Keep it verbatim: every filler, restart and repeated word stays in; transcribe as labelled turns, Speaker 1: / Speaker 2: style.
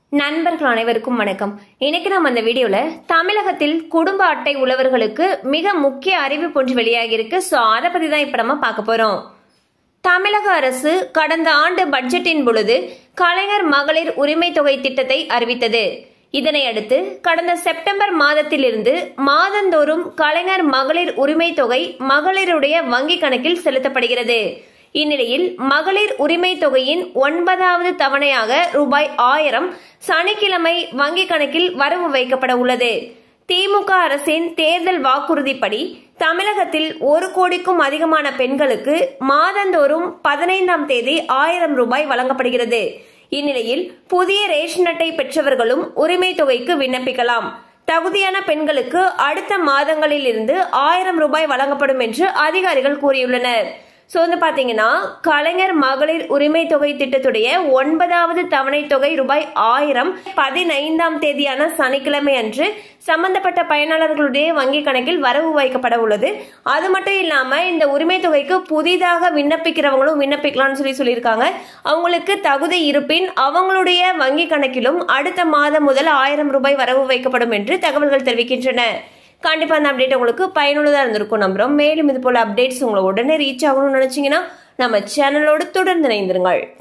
Speaker 1: நண்பர்கள் அனைவருக்கும் வணக்கம். இன்னைக்கு நம்ம அந்த வீடியோல தமிழகத்தில் குடும்ப அட்டை உள்ளவர்களுக்கு மிக முக்கிய அறிவிப்பு ஒன்று வெளியாகி இருக்கு. சோ அதை பத்தி தான் இப்ப நம்ம பார்க்க போறோம். தமிழக அரசு கடந்த ஆண்டு பட்ஜெட்டின் பொழுது கலைஞர் மகளிர் உரிமை தொகை திட்டத்தை அறிவித்தது. இதனை அடுத்து கடந்த செப்டம்பர் மாதத்திலிருந்து மாதந்தோறும் கலைஞர் மகளிர் உரிமை தொகை மகளிருடைய வங்கி கணக்கில் செலுத்தப்படுகிறது. இந்நிலையில் மகளிர் உரிமை தொகையின் ஒன்பதாவது தவணையாக ரூபாய் ஆயிரம் சனிக்கிழமை வங்கி கணக்கில் வரவு வைக்கப்பட உள்ளது. திமுக அரசின் தேர்தல் வாக்குறுதிப்படி தமிழகத்தில் ஒரு கோடிக்கும் அதிகமான பெண்களுக்கு மாதந்தோறும் பதினைந்தாம் தேதி ஆயிரம் ரூபாய் வழங்கப்படுகிறது. இந்நிலையில் புதிய ரேஷன் அட்டை பெற்றவர்களும் உரிமை தொகைக்கு விண்ணப்பிக்கலாம். தகுதியான பெண்களுக்கு அடுத்த மாதங்களில் இருந்து ஆயிரம் ரூபாய் வழங்கப்படும் என்று அதிகாரிகள் கூறியுள்ளனர். சோ வந்து பாத்தீங்கன்னா கலைஞர் மகளிர் உரிமை தொகை திட்டத்துடைய ஒன்பதாவது தவணை தொகை ரூபாய் ஆயிரம் பதினைந்தாம் தேதியான சனிக்கிழமை அன்று சம்பந்தப்பட்ட பயனாளர்களுடைய வங்கி கணக்கில் வரவு வைக்கப்பட உள்ளது. அது மட்டும் இல்லாம இந்த உரிமை தொகைக்கு புதிதாக விண்ணப்பிக்கிறவங்களும் விண்ணப்பிக்கலாம்னு சொல்லி சொல்லியிருக்காங்க. அவங்களுக்கு தகுதி இருப்பின் அவங்களுடைய வங்கி கணக்கிலும் அடுத்த மாதம் முதல் ஆயிரம் ரூபாய் வரவு வைக்கப்படும் என்று தகவல்கள் தெரிவிக்கின்றன. கண்டிப்பா அந்த அப்டேட் உங்களுக்கு பயனுள்ளதா இருந்திருக்கும் நம்புறோம். மேலும் இது போல அப்டேட்ஸ் உங்களை உடனே ரீச் ஆகணும்னு நினைச்சீங்கன்னா நம்ம சேனலோடு தொடர்ந்து இணைந்திருங்கள்.